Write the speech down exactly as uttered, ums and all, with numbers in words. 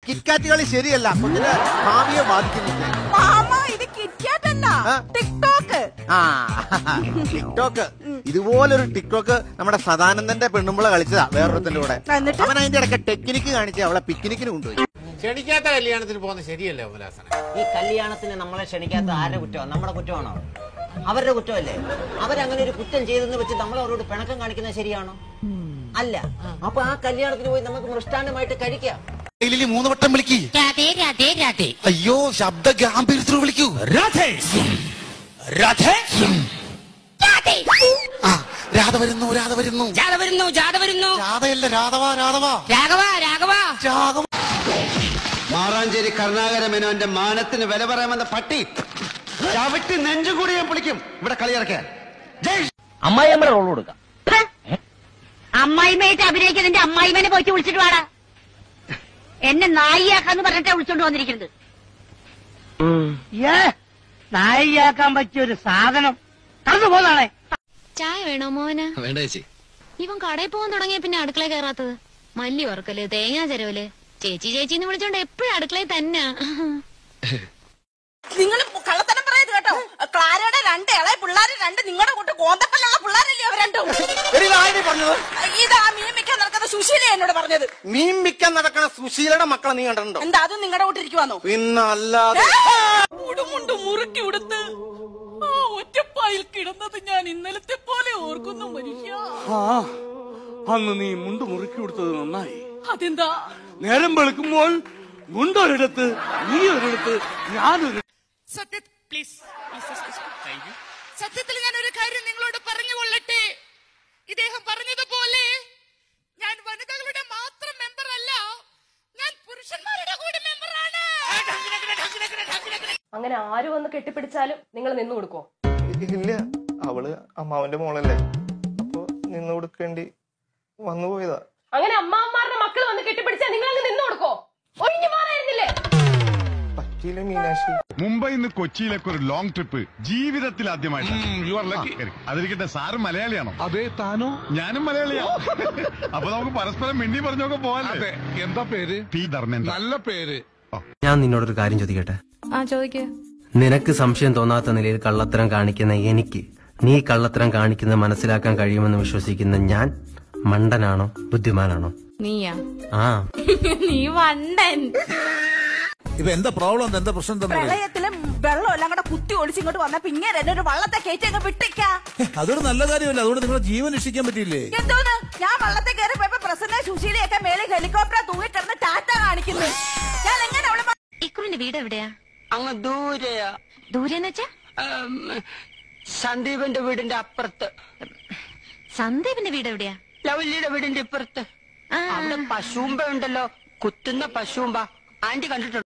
KitKat കളി ശരിയല്ല, കൊച്ചിന്റെ ഭാവിയെ ബാധിക്കുന്നില്ല. ആ ടിക്ടോക്ക്, ഇതുപോലൊരു ടിക്ടോക്ക് നമ്മുടെ സദാനന്ദന്റെ പെണ്ണുമ്പള കളിച്ചതാ വേറൊരുത്തിന്റെ കൂടെ. അവൻ അതിന്റെ ഇടയ്ക്ക് ടെക്നിക്ക് കാണിച്ച് അവളെ പിക്നിക്കിന് കൊണ്ടുപോയി. ക്ഷണിക്കാത്ത കല്യാണത്തിന് പോകുന്നത് ശരിയല്ലേ ഉല്ലാസനെ? ഈ കല്യാണത്തിന് നമ്മളെ ക്ഷണിക്കാത്ത ആരുടെ കുറ്റമാണ്? നമ്മുടെ കുറ്റമാണോ? അവരുടെ കുറ്റമല്ലേ? അവരങ്ങനെ ഒരു കുറ്റം ചെയ്തെന്ന് വെച്ച് നമ്മൾ അവരോട് പിണക്കം കാണിക്കുന്നത് ശരിയാണോ? അല്ല. അപ്പൊ ആ കല്യാണത്തിന് പോയി നമുക്ക് മൃഷ്ടാന്നമായിട്ട് കഴിക്കാം. മൂന്ന് വട്ടം വിളിക്കൂ. അയ്യോ, ശബ്ദ ഗാംഭീര്യത്തിൽ വിളിക്കൂ. രാധേ രാധേ രാധ വരുന്നു, രാധ വരുന്നു, ജാഥ വരുന്നു, ജാഥ വരുന്നു. രാധയല്ല, രാധവ, രാധവ, രാഘവ, രാഘവ, രാഘവ. മാറാഞ്ചേരി കരുണാകര മേനോന്റെ മാനത്തിന് വില പറയാമെന്ന പട്ടി ചവിട്ടി നെഞ്ചുകൂടി ഞാൻ പിടിക്കും ഇവിടെ കളിയിറക്കാൻ. അമ്മായിയമ്മ റോൾ കൊടുക്കാം. അമ്മായിമയായിട്ട് അഭിനയിക്കുന്നതിന്റെ അമ്മായിമനെ പോയിട്ട് വിളിച്ചിട്ട് വാടാ. എന്നെ നായിയാക്കാന്ന് പറഞ്ഞിട്ടാ വിളിച്ചോണ്ട് വന്നിരിക്കുന്നത്. നായിയാക്കാൻ പറ്റിയൊരു സാധനം കടന്നു പോന്നാണേ. ചായ വേണോ മോന്? വേണ്ട ചേച്ചി. ഇവൻ കടയിൽ പോകാൻ തുടങ്ങിയ പിന്നെ അടുക്കള കയറാത്തത്. മല്ലി വറുക്കല്, തേങ്ങാ ചെരവല്, ചേച്ചി ചേച്ചിന്ന് വിളിച്ചോണ്ട് എപ്പോഴും അടുക്കളയിൽ തന്നെ. നിങ്ങൾ കള്ളത്തനം പറയത് കേട്ടോ. ക്ലാരയുടെ രണ്ട് ഇളയ പിള്ളേര് രണ്ട് നിങ്ങളുടെ കൂട്ട് കോന്തപ്പല്ലുള്ള പിള്ളേരല്ലേ അവർ രണ്ടും? ഇതാ മീൻ മിക്കാൻ നടക്കുന്ന സുശീല എന്നോട് പറഞ്ഞത്. മീൻ മിക്കാൻ നടക്കുന്ന സുശീലയുടെ മക്കളെ നീ കണ്ടിട്ടുണ്ടോ? എന്താ അതും നിങ്ങളുടെ കൂട്ടിരിക്കുവാന്നോ? പിന്നല്ലാതെ. മുടുമുണ്ട് മുറുക്കി ഉടുത്ത് ആ ഒറ്റപ്പായിൽ കിടന്നത് ഞാൻ ഇന്നലത്തെ പോലെ ഓർക്കുന്നു മനുഷ്യ. അന്ന് നീ മുണ്ട് മുറുക്കി കൊടുത്തത് നന്നായി. അതെന്താ? നേരം വെളുക്കുമ്പോൾ മുണ്ടൊരിടത്ത്, നീ ഒരിടത്ത്, ഞാനൊരു. സത്യത്തിൽ പ്ലീസ് സത്യത്തിൽ ഞാൻ ഒരു കാര്യം നിങ്ങളോട് പറഞ്ഞു കൊള്ളട്ടെ. ഇദ്ദേഹം പറഞ്ഞതുപോലെ ഞാൻ വനിതകളുടെ മാത്രം മെമ്പർ അല്ല, ഞാൻ പുരുഷന്മാരുടെ കൂടെ മെമ്പറാണ്. അങ്ങനെ ആര് വന്ന് കെട്ടിപ്പിടിച്ചാലും നിങ്ങൾ നിന്നു കൊടുക്കോ? ഇല്ല, അവള് അമ്മാവന്റെ മോളല്ലേ, അപ്പൊ നിന്നു കൊടുക്കേണ്ടി വന്നു പോയതാ. അങ്ങനെ അമ്മാവന്മാരുടെ മക്കൾ വന്ന് കെട്ടിപ്പിടിച്ചാൽ നിങ്ങൾ അങ്ങ് നിന്നു കൊടുക്കോ? ഒഴിഞ്ഞു മാറായിരുന്നില്ലേ? പറ്റിയില്ല മീനാക്ഷി. മുംബൈയിൽ നിന്ന് കൊച്ചിയിലേക്ക് ഒരു ലോങ് ട്രിപ്പ് ജീവിതത്തിൽ ആദ്യമായിട്ട്. അതിരിക്കട്ടെ, സാറ് മലയാളിയാണോ? അതെ. താനോ? ഞാനും മലയാളിയാണ്. അപ്പൊ നമുക്ക് പരസ്പരം മിണ്ടി പറഞ്ഞൊക്കെ പോവാല്ലേ? എന്താ പേര്? പി ധർമ്മേന്ദ്ര. നല്ല പേര്. ഞാൻ നിന്നോടൊരു കാര്യം ചോദിക്കട്ടെ? ആ ചോദിക്കേ. നിനക്ക് സംശയം തോന്നാത്ത നിലയിൽ കള്ളത്തരം കാണിക്കുന്ന എനിക്ക് നീ കള്ളത്തരം കാണിക്കുന്നത് മനസ്സിലാക്കാൻ കഴിയുമെന്ന് വിശ്വസിക്കുന്ന ഞാൻ മണ്ടനാണോ ബുദ്ധിമാനാണോ? നീയാ? ആ, നീ വണ്ടൻ. ഇപ്പൊ എന്താ പ്രോബ്ലം? എന്താ പ്രശ്നം? പ്രളയത്തിലും വെള്ളം എല്ലാം കൂടെ കുത്തി ഒളിച്ച് ഇങ്ങോട്ട് വന്നപ്പോ ഇങ്ങനെ എന്നെ ഒരു വള്ളത്തെ കയറ്റി അങ്ങ് വിട്ടേക്കാ. അതൊരു നല്ല കാര്യമല്ല. അതുകൊണ്ട് നിങ്ങളുടെ ജീവൻ രക്ഷിക്കാൻ പറ്റിയില്ലേ? എന്തോന്ന്, ഞാൻ വള്ളത്തെ കയറി പോയപ്പോ പ്രസന്ന സുശീലയൊക്കെ മേലെ ഹെലികോപ്റ്റർ തൂങ്ങിട്ടിരുന്ന് ടാറ്റ കാണിക്കുന്നു. ഞാൻ എങ്ങനെ അവളെ. ഇക്കുറിന്റെ വീട് എവിടെയാ? അങ്ങ് ദൂരെയാ. ദൂരെന്ന് വെച്ചാ? സന്ദീപന്റെ വീടിന്റെ അപ്പുറത്ത്. സന്ദീപിന്റെ വീട് എവിടെയാ? ലവല്ലിയുടെ വീടിന്റെ ഇപ്പുറത്ത്. അവിടെ പശുമ്പ ഉണ്ടല്ലോ, കുത്തുന്ന പശുമ്പ. ആന്റി കണ്ടിട്ടുണ്ട്?